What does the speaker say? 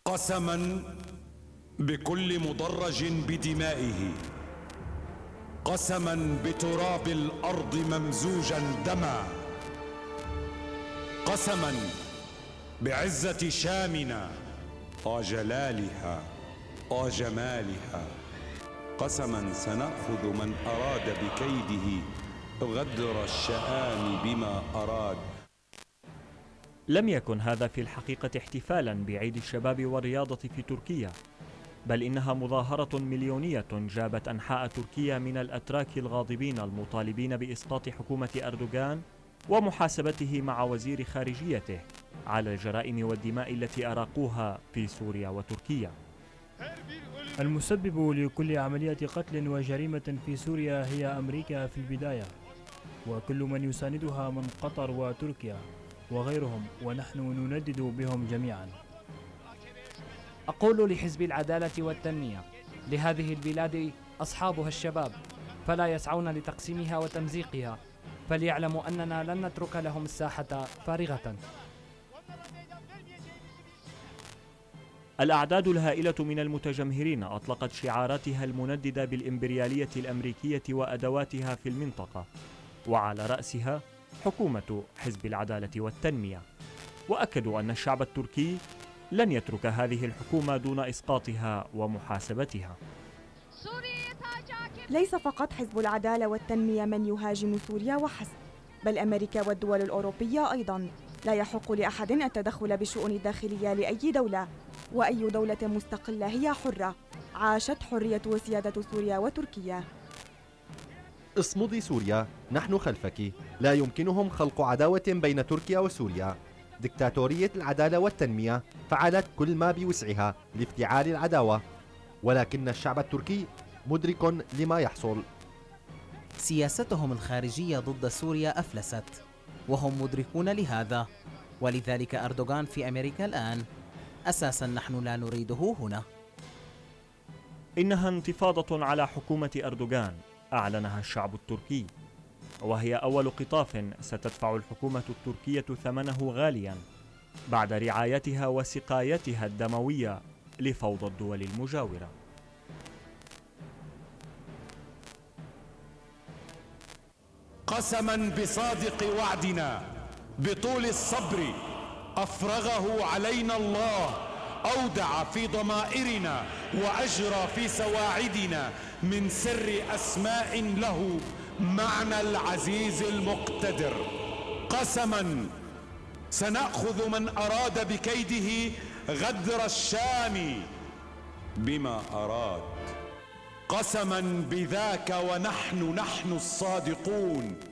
قسما بكل مدرج بدمائه، قسما بتراب الأرض ممزوجا دما، قسما بعزة شامنا وجلالها وجمالها، قسما سنأخذ من أراد بكيده غدر الشآم بما أراد. لم يكن هذا في الحقيقة احتفالا بعيد الشباب والرياضة في تركيا، بل إنها مظاهرة مليونية جابت أنحاء تركيا من الأتراك الغاضبين المطالبين بإسقاط حكومة أردوغان ومحاسبته مع وزير خارجيته على الجرائم والدماء التي أراقوها في سوريا وتركيا. المسبب لكل عملية قتل وجريمة في سوريا هي أمريكا في البداية، وكل من يساندها من قطر وتركيا وغيرهم، ونحن نندد بهم جميعا. أقول لحزب العدالة والتنمية: لهذه البلاد أصحابها الشباب، فلا يسعون لتقسيمها وتمزيقها، فليعلموا أننا لن نترك لهم الساحة فارغة. الأعداد الهائلة من المتجمهرين أطلقت شعاراتها المنددة بالإمبريالية الأمريكية وأدواتها في المنطقة، وعلى رأسها حكومة حزب العدالة والتنمية، وأكدوا أن الشعب التركي لن يترك هذه الحكومة دون إسقاطها ومحاسبتها. ليس فقط حزب العدالة والتنمية من يهاجم سوريا وحسب، بل أمريكا والدول الأوروبية أيضاً. لا يحق لأحد التدخل بالشؤون الداخلية لأي دولة، وأي دولة مستقلة هي حرة. عاشت حرية وسيادة سوريا وتركيا. اصمدي سوريا، نحن خلفك. لا يمكنهم خلق عداوة بين تركيا وسوريا. دكتاتورية العدالة والتنمية فعلت كل ما بوسعها لافتعال العداوة، ولكن الشعب التركي مدرك لما يحصل. سياستهم الخارجية ضد سوريا أفلست، وهم مدركون لهذا، ولذلك أردوغان في أمريكا الآن. أساسا نحن لا نريده هنا. إنها انتفاضة على حكومة أردوغان أعلنها الشعب التركي، وهي أول قطاف ستدفع الحكومة التركية ثمنه غاليا بعد رعايتها وسقايتها الدموية لفوضى الدول المجاورة. قسما بصادق وعدنا بطول الصبر أفرغه علينا الله، أودع في ضمائرنا وأجرى في سواعدنا من سر أسماء له معنى العزيز المقتدر. قسما سنأخذ من أراد بكيده غدر الشام بما أراد، قسما بذاك ونحن الصادقون.